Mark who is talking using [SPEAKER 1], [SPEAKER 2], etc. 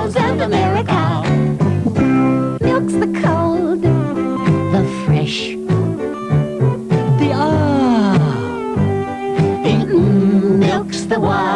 [SPEAKER 1] cows of America. Milks the cold, the fresh, the milks the wild.